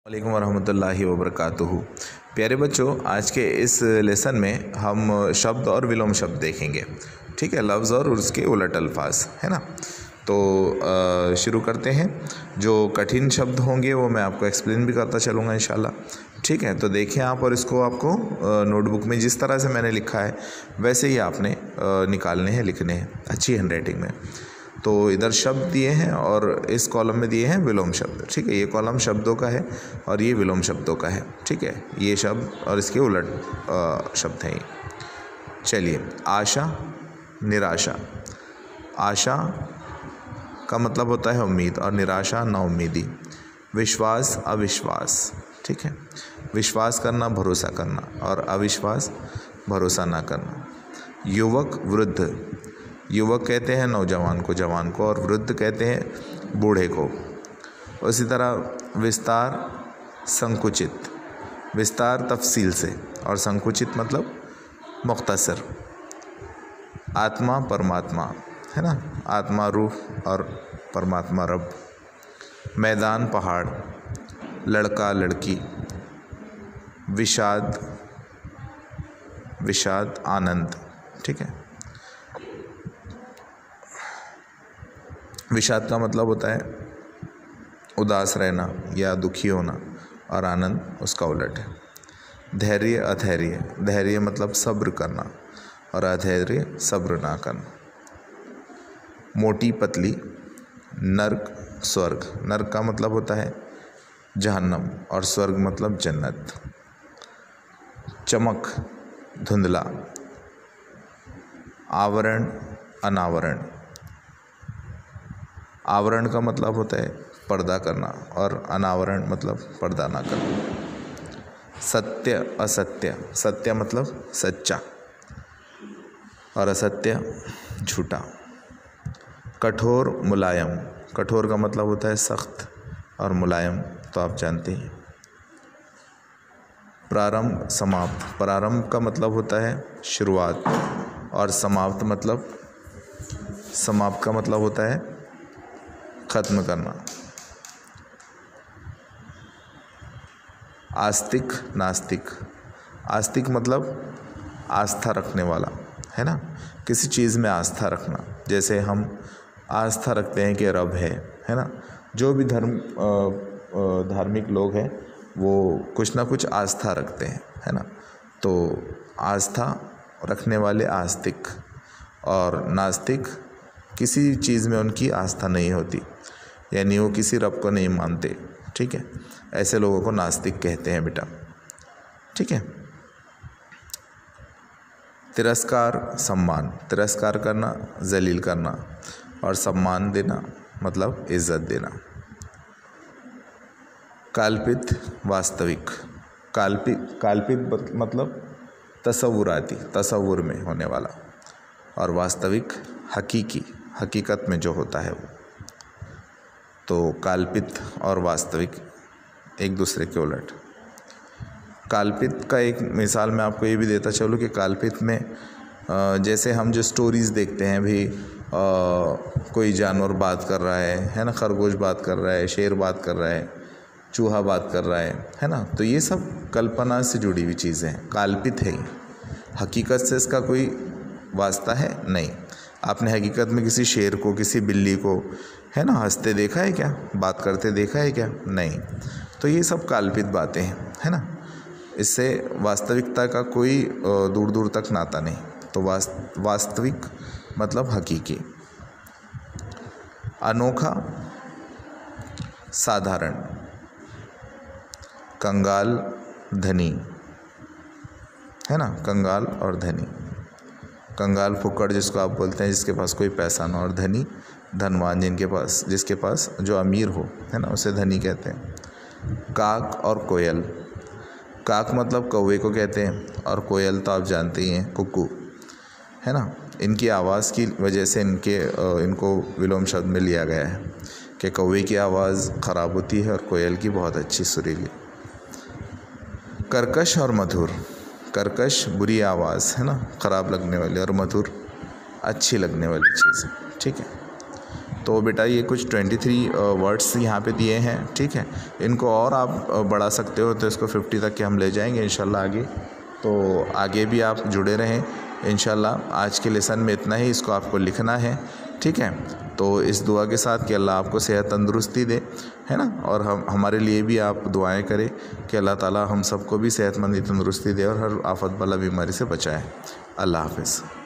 वालेकुम वरहमतुल्लाहि वबरकातुहू। प्यारे बच्चों, आज के इस लेसन में हम शब्द और विलोम शब्द देखेंगे। ठीक है, लफ्ज़ और उसके उलट अल्फाज, है ना। तो शुरू करते हैं। जो कठिन शब्द होंगे वो मैं आपको एक्सप्लेन भी करता चलूँगा इंशाल्लाह। ठीक है, तो देखें आप, और इसको आपको नोटबुक में जिस तरह से मैंने लिखा है वैसे ही आपने निकालने हैं, लिखने हैं अच्छी हैंडराइटिंग में। तो इधर शब्द दिए हैं और इस कॉलम में दिए हैं विलोम शब्द। ठीक है, ये कॉलम शब्दों का है और ये विलोम शब्दों का है। ठीक है, ये शब्द और इसके उलट शब्द हैं ये। चलिए, आशा, निराशा। आशा का मतलब होता है उम्मीद और निराशा नाउम्मीदी। विश्वास, अविश्वास। ठीक है, विश्वास करना, भरोसा करना, और अविश्वास भरोसा ना करना। युवक, वृद्ध। युवक कहते हैं नौजवान को, जवान को, और वृद्ध कहते हैं बूढ़े को। उसी तरह विस्तार, संकुचित। विस्तार तफसील से और संकुचित मतलब मुख्तसर। आत्मा, परमात्मा, है ना। आत्मा रूह और परमात्मा रब। मैदान, पहाड़। लड़का, लड़की। विषाद, विषाद आनंद। ठीक है, विषाद का मतलब होता है उदास रहना या दुखी होना, और आनंद उसका उलट है। धैर्य, अधैर्य। धैर्य मतलब सब्र करना और अधैर्य सब्र ना करना। मोटी, पतली। नर्क, स्वर्ग। नर्क का मतलब होता है जहन्नम और स्वर्ग मतलब जन्नत। चमक, धुंधला। आवरण, अनावरण। आवरण का मतलब होता है पर्दा करना और अनावरण मतलब पर्दा ना करना। सत्य, असत्य। सत्य मतलब सच्चा और असत्य झूठा। कठोर, मुलायम। कठोर का मतलब होता है सख्त और मुलायम तो आप जानते हैं। प्रारंभ, समाप्त। प्रारंभ का मतलब होता है शुरुआत और समाप्त का मतलब होता है ख़त्म करना। आस्तिक, नास्तिक। आस्तिक मतलब आस्था रखने वाला, है ना। किसी चीज़ में आस्था रखना, जैसे हम आस्था रखते हैं कि रब है ना। जो भी धार्मिक लोग हैं वो कुछ ना कुछ आस्था रखते हैं, है ना। तो आस्था रखने वाले आस्तिक, और नास्तिक किसी चीज़ में उनकी आस्था नहीं होती, यानी वो किसी रब को नहीं मानते। ठीक है, ऐसे लोगों को नास्तिक कहते हैं बेटा। ठीक है। तिरस्कार, सम्मान। तिरस्कार करना, जलील करना, और सम्मान देना मतलब इज्जत देना। काल्पित, वास्तविक। काल्पित मतलब तसव्वुराती, तसव्वुर में होने वाला, और वास्तविक हकीकी, हकीकत में जो होता है वो। तो काल्पित और वास्तविक एक दूसरे के उलट। काल्पित का एक मिसाल मैं आपको ये भी देता चलूँ कि काल्पित में जैसे हम जो स्टोरीज़ देखते हैं भी, कोई जानवर बात कर रहा है ना, खरगोश बात कर रहा है, शेर बात कर रहा है, चूहा बात कर रहा है ना। तो ये सब कल्पना से जुड़ी हुई चीज़ें हैं, काल्पित है। हकीकत से इसका कोई वास्ता है नहीं। आपने हकीकत में किसी शेर को, किसी बिल्ली को, है ना, हंसते देखा है क्या, बात करते देखा है क्या? नहीं। तो ये सब काल्पित बातें हैं, है ना। इससे वास्तविकता का कोई दूर दूर तक नाता नहीं। तो वास्तविक मतलब हकीकी। अनोखा, साधारण। कंगाल, धनी, है ना। कंगाल और धनी। कंगाल फुक्कड़ जिसको आप बोलते हैं, जिसके पास कोई पैसा ना, और धनी धनवान, जिसके पास जो अमीर हो, है ना, उसे धनी कहते हैं। काक और कोयल। काक मतलब कौवे को कहते हैं, और कोयल तो आप जानते ही हैं, कुक्कू, है ना। इनकी आवाज़ की वजह से इनको विलोम शब्द में लिया गया है कि कौवे की आवाज़ ख़राब होती है और कोयल की बहुत अच्छी सुरीली। कर्कश और मधुर। कर्कश बुरी आवाज़, है ना, ख़राब लगने वाली, और मधुर अच्छी लगने वाली चीज़। ठीक है। तो बेटा ये कुछ 23 वर्ड्स यहाँ पे दिए हैं, ठीक है। इनको और आप बढ़ा सकते हो, तो इसको 50 तक के हम ले जाएंगे इंशाल्लाह आगे। तो आगे भी आप जुड़े रहें इंशाल्लाह। आज के लेसन में इतना ही, इसको आपको लिखना है, ठीक है। तो इस दुआ के साथ कि अल्लाह आपको सेहत तंदुरुस्ती दे, है ना, और हमारे लिए भी आप दुआएं करें कि अल्लाह ताला हम सबको भी सेहतमंदी तंदुरुस्ती दे और हर आफत वाला बीमारी से बचाए। अल्लाह हाफ़िज़।